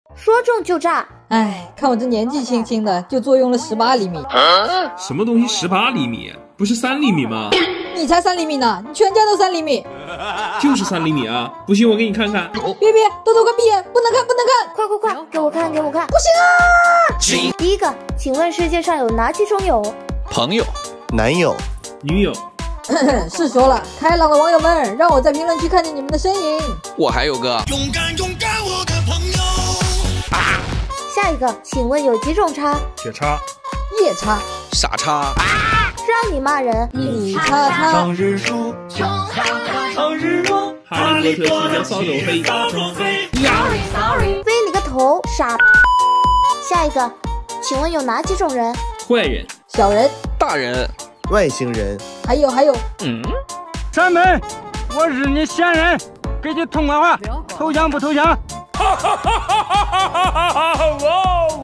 说中就炸。 哎，看我这年纪轻轻的，就坐拥了18厘米。 什么东西18厘米？不是3厘米吗？ 你才3厘米呢，你全家都3厘米。 就是3厘米啊！不信我给你看看。 别，豆豆快闭眼，不能看，不能看！ 快，给我看，给我看！ 不行啊！第一个，请问世界上有哪几种有？ 朋友、 男友、 女友。 是说了，开朗的网友们，让我在评论区看见你们的身影。 我还有个勇敢，我的朋友。 下一个，请问有几种叉？ 铁叉、 夜叉、 傻叉。 让你骂人， 你叉叉。 长日出，长日落， 哈利波特提着扫帚飞。 飞你个头，傻！下一个，请问有哪几种人？ 坏人、 小人、 大人、 外星人， 还有， 山门，我日你闲人，给句痛快话，投降不投降？